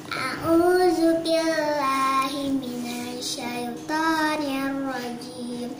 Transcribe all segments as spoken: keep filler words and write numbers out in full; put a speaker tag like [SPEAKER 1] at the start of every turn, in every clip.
[SPEAKER 1] A'udzu billahi minasyaitonir rajim.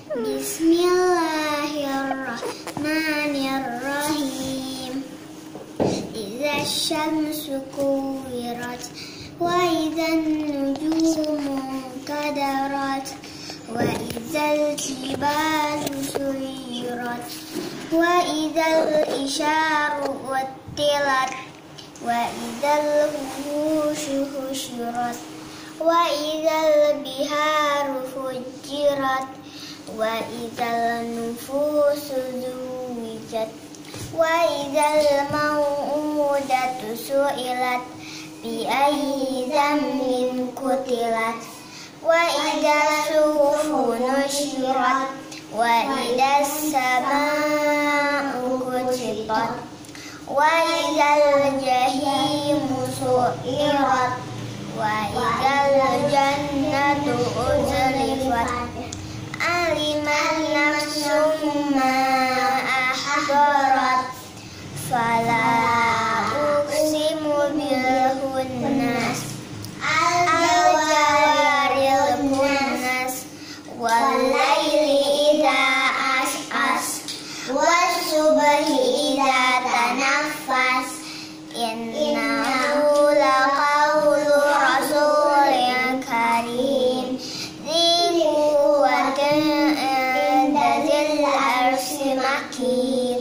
[SPEAKER 1] Bismillahirrahmanirrahim. Idza syamsu kuwirat wa idzan nujumu kadarat wa idzal jibalu suyirat wa idzal isyaru wattilat wa idzal wuhushu husyirat wa idzal biharu fujirat wa idzal nufusu zuwijat wa idzal mau'udatu su'ilat bi ayyi dzambin qutilat wa idzal suhufu nusyirat wa idzas samaa'u kutsirat wa idzal jahimu su'irat wa idzal jannatu uzlifat aliman nafsum ma ahdarat fala uqsimu bil khunnas al jawaril khunnas wal laili idza as'as was subhi idza tanaffas innahu laqawlu rasulin karim dzi quwwatin inda dzil arsy makin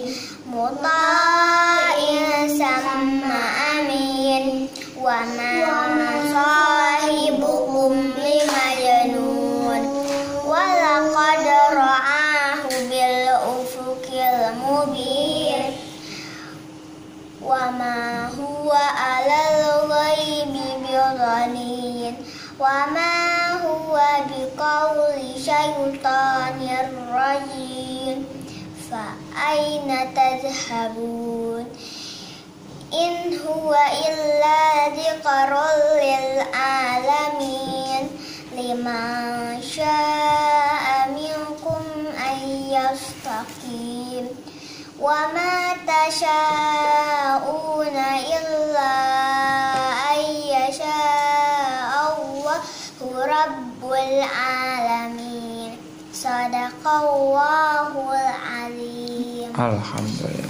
[SPEAKER 1] muta'in samma amin wa ma sahibukum bimajnun wa laqad ra'ahu bil ufuqil mubin wa ma huwa 'alal ghaibi bidhanin wa ma huwa biqauli syaitanir rajim fa aina tadhhabun in huwa illa dzikrul lil alamin liman syaa'a minkum ayyastaqim wa ma tasha'una illa ayyasha'a Allahu rabbul alamin. Sadaqallahul azim.
[SPEAKER 2] Alhamdulillah.